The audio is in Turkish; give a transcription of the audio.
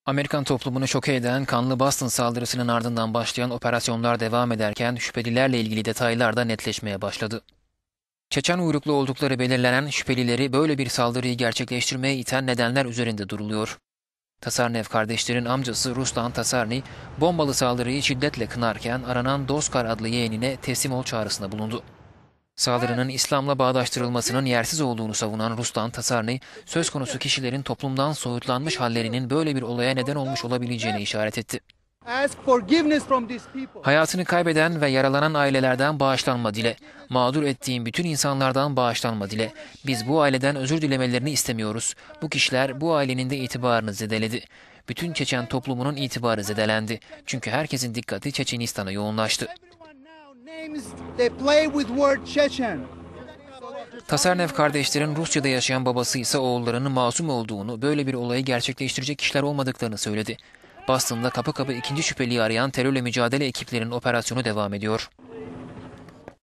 Amerikan toplumunu şoke eden kanlı Boston saldırısının ardından başlayan operasyonlar devam ederken şüphelilerle ilgili detaylar da netleşmeye başladı. Çeçen uyruklu oldukları belirlenen şüphelileri böyle bir saldırıyı gerçekleştirmeye iten nedenler üzerinde duruluyor. Tasarnev kardeşlerin amcası Ruslan Tasarni, bombalı saldırıyı şiddetle kınarken aranan Doskar adlı yeğenine teslim ol çağrısında bulundu. Saldırının İslam'la bağdaştırılmasının yersiz olduğunu savunan Ruslan Tasarni, söz konusu kişilerin toplumdan soyutlanmış hallerinin böyle bir olaya neden olmuş olabileceğine işaret etti. Hayatını kaybeden ve yaralanan ailelerden bağışlanma dile. Mağdur ettiğim bütün insanlardan bağışlanma dile. Biz bu aileden özür dilemelerini istemiyoruz. Bu kişiler bu ailenin de itibarını zedeledi. Bütün Çeçen toplumunun itibarı zedelendi. Çünkü herkesin dikkati Çeçenistan'a yoğunlaştı. Tasarnev kardeşlerin Rusya'da yaşayan babası ise oğullarının masum olduğunu, böyle bir olayı gerçekleştirecek kişiler olmadıklarını söyledi. Boston'da kapı kapı ikinci şüpheliyi arayan terörle mücadele ekiplerinin operasyonu devam ediyor.